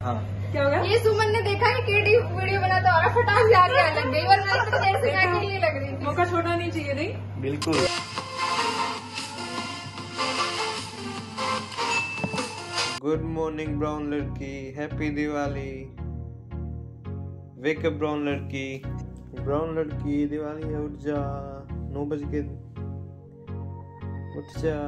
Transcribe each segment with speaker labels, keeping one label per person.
Speaker 1: हाँ।
Speaker 2: क्या होगा?
Speaker 3: ये सुमन ने देखा कि केडी वीडियो बनाता और फटाक से आगे लग गई, वरना इतनी देर से मैं के लिए लग रही थी।
Speaker 2: मौका छोड़ना नहीं चाहिए। नहीं
Speaker 1: बिल्कुल। गुड मॉर्निंग ब्राउन लड़की, happy Diwali. Wake up brown लड़की, ब्राउन लड़की दिवाली है, उठ जा, 9 बज के उठ जा।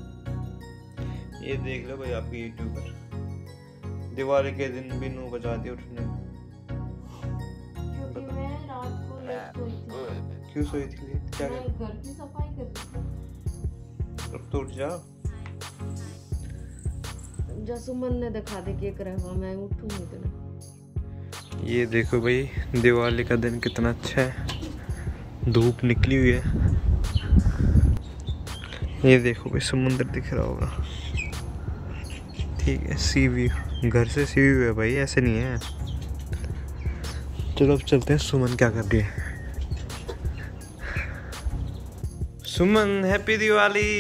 Speaker 1: ये देख लो भाई आपके यूट्यूबर, दिवाली के दिन भी 9 बजाते उठने।
Speaker 3: क्योंकि मैं रात को लेट सोई थी।
Speaker 1: क्यों सोई थी? क्या
Speaker 3: मैं घर की सफाई कर रही थी।
Speaker 1: अब तो उठ जा।
Speaker 3: जो सुमन ने दिखा दे के करवा, मैं उठूंगी तो ना।
Speaker 1: ये देखो भाई, दिवाली का दिन कितना अच्छा है, धूप निकली हुई है। ये देखो भाई, समुंदर दिख रहा होगा, ठीक है, सी व्यू, घर से सी व्यू है भाई, ऐसे नहीं है। चलो अब चलते हैं, सुमन क्या कर रही है। Suman happy Diwali,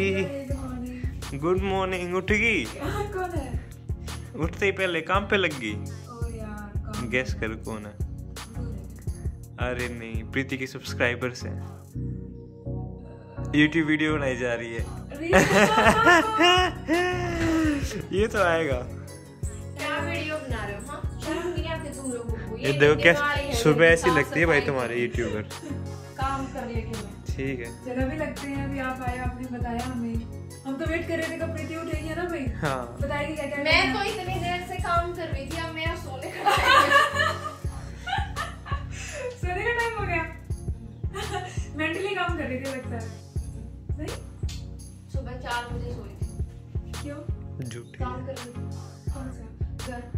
Speaker 1: good morning. उठगी?
Speaker 2: कौन है?
Speaker 1: उठते ही पहले काम पे लग गई।
Speaker 2: ओ यार,
Speaker 1: गेस कर कौन है? अरे नहीं, प्रीति की सब्सक्राइबर्स हैं, यूट्यूब वीडियो बनाई जा रही है। ये तो आएगा।
Speaker 3: क्या वीडियो बना रहे हो? हाँ, शर्म नहीं आती तुम लोगों को?
Speaker 1: ये देखो क्या सुबह ऐसी लगती है भाई तुम्हारे यूट्यूबर।
Speaker 2: काम कर लेके
Speaker 1: ठीक है,
Speaker 2: चलो भी लगते हैं। अभी आप आए, आपने बताया हमें, हम तो वेट कर रहे थे कब प्रीति उठेगी, है ना भाई?
Speaker 1: हाँ।
Speaker 2: बताएगी क्या क्या।
Speaker 3: मैं तो इतनी देर से काम कर रही थी, अब मेरा सोने का टाइम है।
Speaker 2: सोने का टाइम हो गया। मेंटली काम कर रही थी लगता है। नहीं,
Speaker 3: सुबह 4 बजे सोई थी।
Speaker 2: क्यों?
Speaker 1: झूठी।
Speaker 3: काम कर रही थी।
Speaker 2: कौन सा
Speaker 3: घर।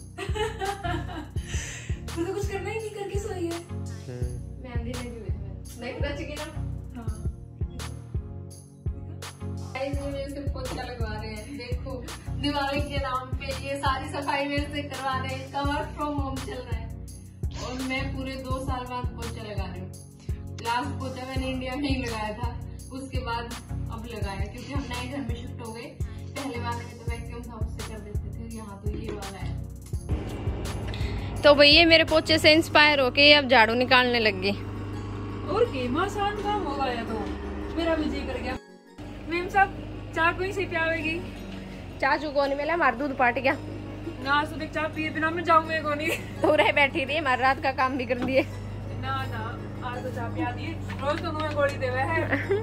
Speaker 2: तो कुछ करना ही नहीं, करके सोई है।
Speaker 3: मेहंदी लगी हुई थी, नहीं पता चली ना।
Speaker 2: हाँ।
Speaker 3: मेरे से पोछा लगवा रहे हैं, देखो दिवाली के नाम पे ये सारी सफाई मेरे से करवा रहे हैं। इसका वर्क फ्रॉम होम चल रहा है और मैं पूरे 2 साल बाद पोछा लगा रही हूँ। लास्ट पोछा मैंने इंडिया में ही लगाया था, उसके बाद अब लगाया, क्योंकि हम नए घर में शिफ्ट हो गए। पहले वाले में तो वैक्यूम था, उससे कर देते थे, यहाँ तो ये वाला है। तो भैया मेरे पोछे से इंस्पायर होके अब झाड़ू निकालने लग गई।
Speaker 2: और गेम आसान काम होगा या तो मेरा भी जी कर गया। मैम साहब चाय कोई से पियावेगी?
Speaker 3: चाचू को नहीं मिला, हमारा दूध पाट गया
Speaker 2: ना, सुबह चाय पिए बिना मैं जाऊंगा को नहीं।
Speaker 3: तो रह बैठी रही, हमारी रात का काम भी कर दिए।
Speaker 2: ना ना, आज तो चाय पिया दिए, रोज तो मुँह गोली देवे है।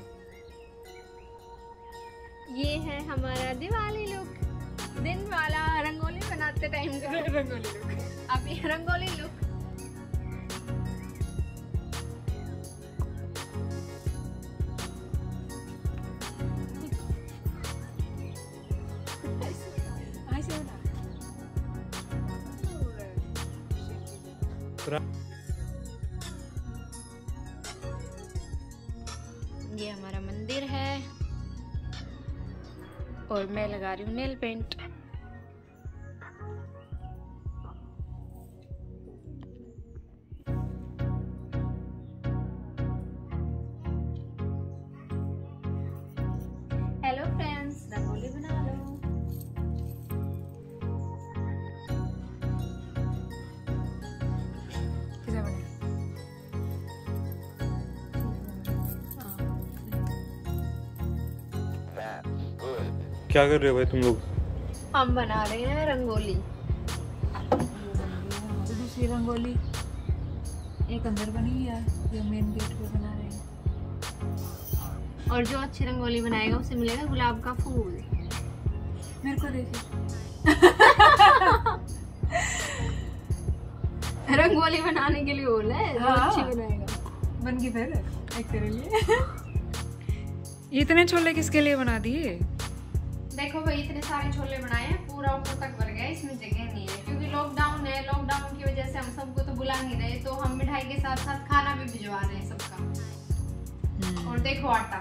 Speaker 3: ये है हमारा दिवाली लुक, दिन वाला रंगोली बनाते टाइम का
Speaker 2: रंगोली लुक।
Speaker 3: अब ये रंगोली लुक। ये हमारा मंदिर है और मैं लगा रही हूँ nail paint. Hello friends, rangoli बना लो।
Speaker 1: क्या कर रहे हो भाई तुम लोग?
Speaker 3: हम बना रहे हैं रंगोली।
Speaker 2: दूसरी रंगोली एक अंदर बनी है, जो मेन गेट पे बना रहे हैं।
Speaker 3: और जो अच्छी रंगोली बनाएगा उसे मिलेगा गुलाब का फूल।
Speaker 2: मेरे को देखिए।
Speaker 3: रंगोली बनाने के लिए बोला है, जो
Speaker 2: हाँ।
Speaker 3: अच्छी बनाएगा।
Speaker 2: बन गई फिर एक तेरे लिए। इतने छोले किसके लिए बना दिए?
Speaker 3: देखो भाई, इतने सारे छोले बनाए हैं, पूरा ऊपर तक भर गया, इसमें जगह नहीं है क्योंकि लॉकडाउन है। लॉकडाउन की वजह से हम सबको तो बुला नहीं रहे, तो हम मिठाई के साथ साथ खाना भी भिजवा रहे हैं सबका। और देखो आटा,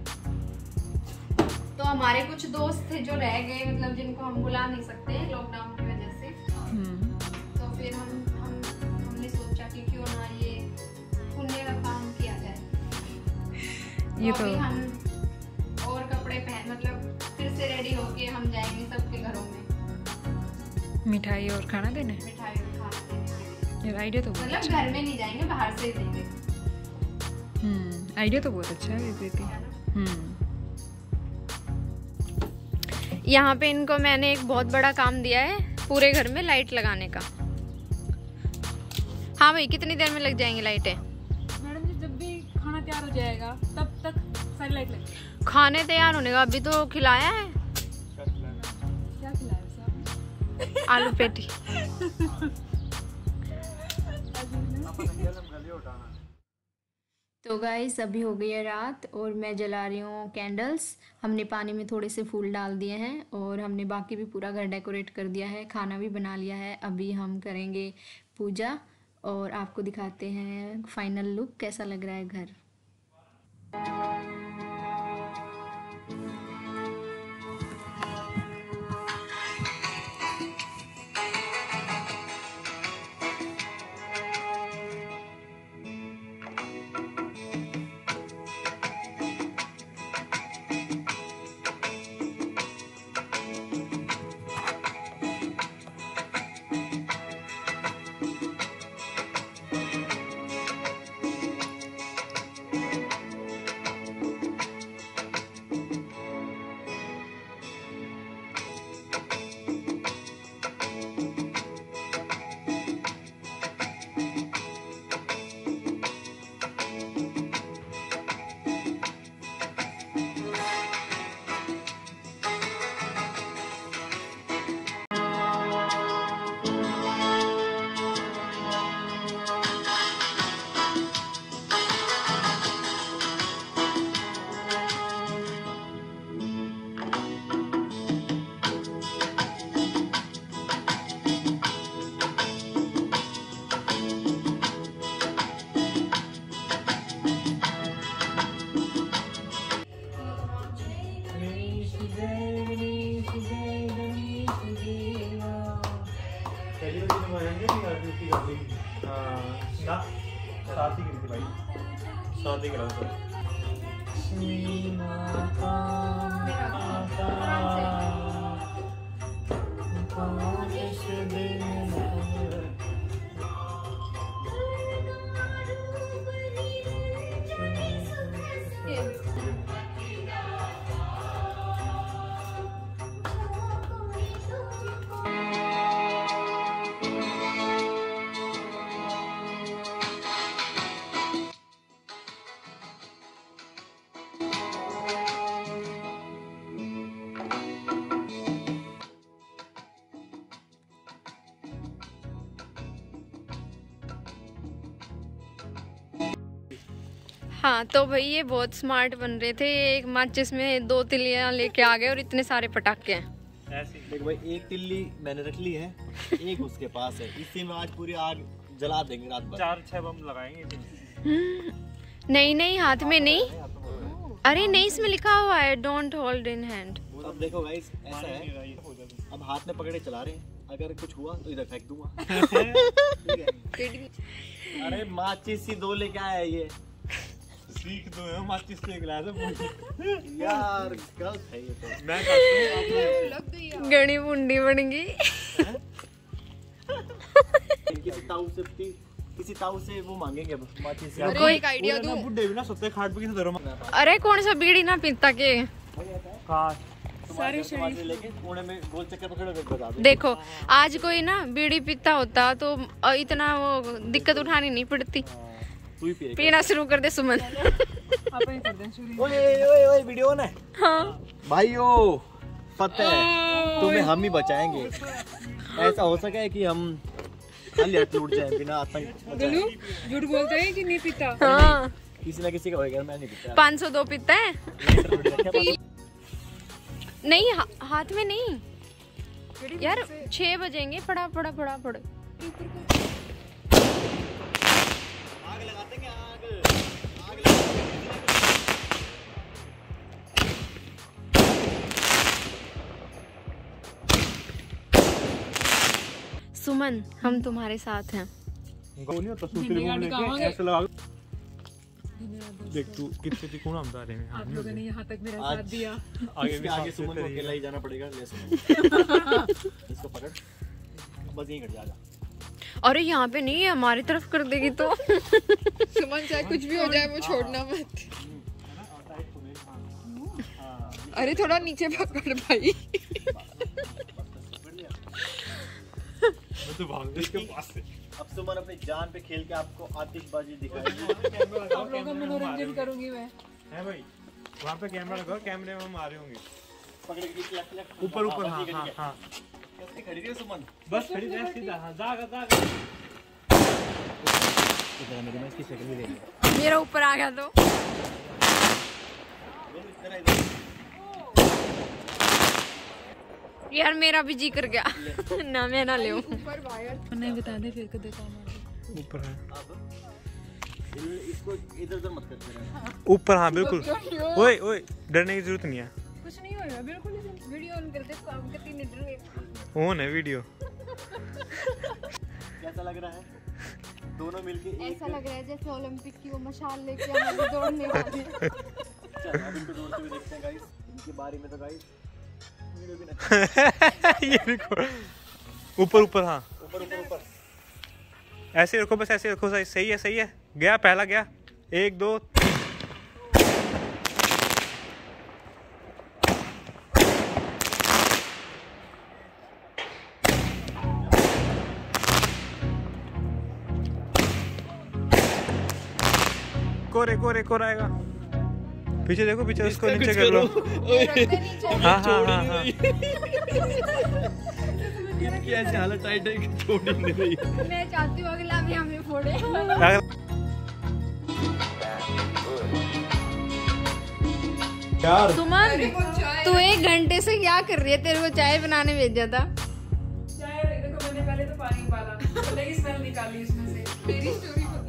Speaker 3: तो हमारे कुछ दोस्त थे जो रह गए, मतलब जिनको हम बुला नहीं सकते लॉकडाउन की वजह से, तो फिर हमने सोचा कि क्यों ना ये पुण्य का काम किया जाए।
Speaker 2: ये
Speaker 3: तो अभी हम और कपड़े पहन, मतलब फिर से रेडी होके हम जाएंगे सबके घरों में।
Speaker 2: मिठाई और खाना देने।
Speaker 3: मिठाई और खाना देने।
Speaker 2: यार आइडिया तो बहुत
Speaker 3: मतलब
Speaker 2: अच्छा
Speaker 3: घर में नहीं जाएंगे, बाहर से ही देंगे।
Speaker 2: आइडिया तो बहुत अच्छा है दीदी।
Speaker 4: यहाँ पे इनको मैंने एक बहुत बड़ा काम दिया है, पूरे घर में लाइट लगाने का। हाँ भाई, कितनी देर में लग जाएंगी लाइटें?
Speaker 2: मैडम जी जब भी खाना तैयार हो जाएगा तब तक सारी लाइट लगी।
Speaker 4: खाने तैयार होने का अभी तो खिलाया है।
Speaker 2: क्या खिलाया साहब?
Speaker 4: आलू पेटी। तो गाइस अभी हो गई है रात और मैं जला रही हूँ कैंडल्स। हमने पानी में थोड़े से फूल डाल दिए हैं और हमने बाकी भी पूरा घर डेकोरेट कर दिया है, खाना भी बना लिया है। अभी हम करेंगे पूजा और आपको दिखाते हैं फाइनल लुक कैसा लग रहा है घर।
Speaker 1: साथ ही गिरी थी भाई, साथ ही गिरा था।
Speaker 4: हाँ तो भाई ये बहुत स्मार्ट बन रहे थे। एक माचिस में 2 तिल्लियां लेके आ गए और इतने सारे पटाखे हैं।
Speaker 5: ऐसे देख भाई, एक तिल्ली मैंने रख ली है, एक उसके पास है। इसी में आज पूरी आग जला देंगे रात भर।
Speaker 1: 4-6 बम लगाएंगे।
Speaker 4: नहीं नहीं, हाथ में नहीं। अरे नहीं, इसमें लिखा हुआ है डोंट होल्ड इन हैंड।
Speaker 5: अब देखो गाइस, ऐसा है, अब हाथ में पकड़े चला रहे हैं, अगर कुछ हुआ तो इधर फेंक दूंगा। अरे माचिस ही 2 लेके आया ये।
Speaker 1: सीख दो है, माचिस से गिलास है।
Speaker 5: यार गलत है ये तो।
Speaker 1: मैं करता हूं,
Speaker 4: गणी बुंडी बन गई।
Speaker 5: किसी ताऊ से वो मांगेंगे माचिस।
Speaker 4: कोई एक आइडिया दूं?
Speaker 1: बुड्ढे भी ना सोते खाट पे किसी तरह।
Speaker 4: अरे कौन सा बीड़ी ना पीता के।
Speaker 5: सारे शरीर लेके कोने में गोल चक्कर पकड़ो, बता दो।
Speaker 4: देखो आज कोई ना बीड़ी पीता होता तो इतना वो दिक्कत उठानी नहीं पड़ती।
Speaker 5: तू ही पिएगा।
Speaker 4: पीना शुरू कर दे सुमन।
Speaker 5: ओए ओए ओए, वीडियो ना।
Speaker 4: हाँ
Speaker 5: भाइयों पता है तुम्हें हम ही बचाएंगे। ऐसा हो सके कि हम खाली हाथ लूट जाए बिना आतंक।
Speaker 2: झूठ बोलते हैं कि नहीं पीता?
Speaker 4: हाँ,
Speaker 5: किसी ना किसी का होएगा, मैं नहीं पीता।
Speaker 4: 502 पीता है। नहीं हाथ में नहीं यार, 6 बजेंगे। पड़ा पड़ा पड़ा पड़ा।
Speaker 5: आग लगाते हैं, आग
Speaker 4: सुमन हम तुम्हारे साथ हैं।
Speaker 1: नहीं होता, सूत्री घूम लेके ऐसे लगा। देख तू कितने तिकोना हम जा रहे हैं।
Speaker 2: आप लोगों ने यहाँ तक मेरा साथ दिया।
Speaker 5: आगे सुमन को अकेला ही जाना पड़ेगा। ले सुमन इसको पकड़। बस यहीं खड़ी आजा।
Speaker 4: अरे यहाँ पे नहीं है, हमारी तरफ कर देगी तो।
Speaker 2: सुमन चाहे कुछ भी हो जाए वो छोड़ना मत। अरे थोड़ा नीचे पकड़ भाई।
Speaker 5: अब सुमन अपनी जान पे खेल के आपको आतिशबाजी दिखाएगी।
Speaker 2: आप लोगों का मनोरंजन करूंगी मैं।
Speaker 1: है भाई, वहाँ पे कैमरा लगाओ, कैमरे में हम आ रहे होंगे।
Speaker 5: पकड़ के
Speaker 1: ऊपर ऊपर, हाँ हाँ हाँ,
Speaker 5: कैसे खड़ी थी सुमन?
Speaker 1: बस खड़ी रह सीधा, हाँ जागा।
Speaker 5: इधर मेरी, मैं इसकी शक्ल भी देख।
Speaker 4: मेरा ऊपर आ गया तो। यार मेरा भी जी कर गया। ना मैं ना ले
Speaker 2: ऊपर वायर नहीं बता दे फिर कदे काम आएगा।
Speaker 1: ऊपर है,
Speaker 5: इसको इधर उधर मत करते रहना।
Speaker 1: ऊपर हाँ बिल्कुल। ओए ओए, डरने की जरूरत नहीं है।
Speaker 2: कुछ नहीं होगा बिल्कुल। वीडियो ऑन कर दे, काम के 3 मिनट रहे।
Speaker 1: ऑन है वीडियो।
Speaker 5: कैसा लग रहा है? दोनों मिलके
Speaker 4: ऐसा लग रहा है जैसे ओलंपिक की वो मशाल लेके हम दौड़ने वाले हैं।
Speaker 5: चल अब इनको दौड़ते हुए देखते हैं गाइस। इनके बारे में तो गाइस वीडियो भी ना।
Speaker 1: ये देखो, ऊपर ऊपर, हाँ
Speaker 5: ऊपर।
Speaker 1: ऐसे रखो, बस ऐसे रखो। सही है सही है। गया, पहला गया। 1 2 कोरे आएगा। पीछे देखो, पीछे उसको नीचे कर लो। हाँ हाँ हाँ हाँ।
Speaker 5: इनकी ऐसी हालत टाइट है कि छोड़ ही नहीं रही।
Speaker 4: मैं चाहती हूँ अगला भी हमें फोड़े।
Speaker 1: यार
Speaker 4: सुमन, तू 1 घंटे से क्या कर रही है? तेरे को चाय बनाने भेजा था।
Speaker 2: चाय देखो, मैंने पहले तो पानी उबाला, पहले की स्मेल निकाली उसमें से। मेरी स्टोरी बता।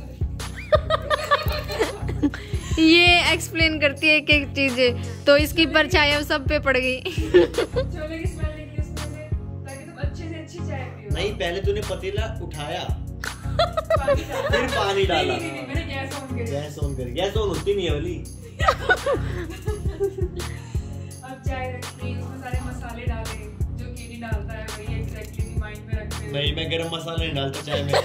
Speaker 4: ये एक्सप्लेन करती है एक चीजें, तो इसकी परछाई अब सब पे पड़ गई।
Speaker 2: छोले की स्मेल निकली उसमें से, ताकि तुम अच्छे से अच्छी चाय पियो।
Speaker 5: नहीं, पहले तूने पतीला उठाया,
Speaker 2: पानी डाला।
Speaker 5: फिर पानी डाला।
Speaker 2: नहीं, मैंने गैस ऑन करी।
Speaker 5: गैस ऑन कर। गैस ऑन होती नहीं है वाली।
Speaker 2: अब चाय रखी, उसमें सारे मसाले डाले जो कीड़ी डालता है, वही एग्जैक्टली माइंड में रखते हुए।
Speaker 5: नहीं, मैं गरम मसाला नहीं डालता चाय में।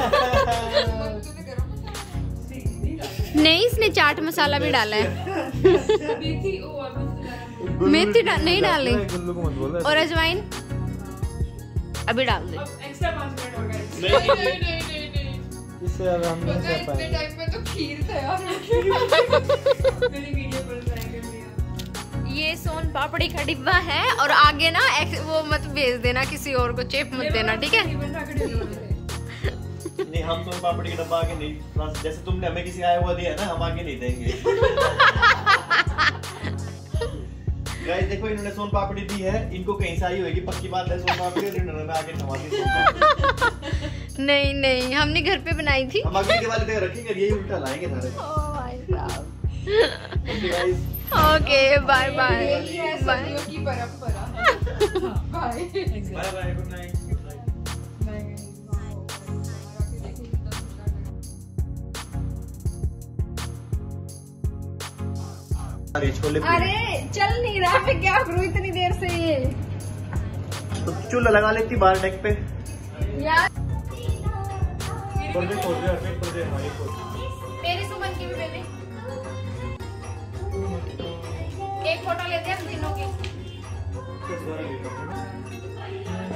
Speaker 4: नहीं, इसने चाट मसाला भी डाला है।
Speaker 2: मेथी
Speaker 4: मेथी नहीं डाली।
Speaker 1: गुल्लू को मत बोलो।
Speaker 4: और अजवाइन अभी डाल दे।
Speaker 2: अब एक्स्ट्रा 5 मिनट हो गए। नहीं।
Speaker 1: इससे ज्यादा हम नहीं कर
Speaker 2: इतने
Speaker 1: पाएंगे।
Speaker 2: टाइम में तो खीर तैयार हो गई। मेरी वीडियो पर ट्राई कर लिया।
Speaker 4: ये सोन पापड़ी का डिब्बा है, और आगे ना वो मत भेज देना किसी और को, चेप मत देना, ठीक है?
Speaker 5: नहीं, हम सोन पापड़ी का डब्बा आगे नहीं, जैसे तुमने हमें किसी आया हुआ दिया है ना, हम आगे नहीं देंगे। गाइस देखो, इन्होंने सोन पापड़ी दी है, इनको कहीं से आई होगी, पक्की बात है। सोन पापड़ी इन्होंने आगे थमा दी।
Speaker 4: नहीं, हमने घर पे बनाई थी।
Speaker 5: हम अगली दिवाली तक रखेंगे, यही उल्टा लाएंगे सारे।
Speaker 4: Okay, bye bye.
Speaker 2: सर्दियों की परंपरा। Bye.
Speaker 1: Bye bye, good night.
Speaker 5: छोले
Speaker 4: अरे चल नहीं रहा, मैं क्या करूँ इतनी देर से? ये
Speaker 5: तो चूल्हा लगा लेती बाहर डेक पे
Speaker 4: यार।
Speaker 2: मेरी सुमन की भी बेबी।
Speaker 4: एक फोटो लेते हैं हम तीनों की।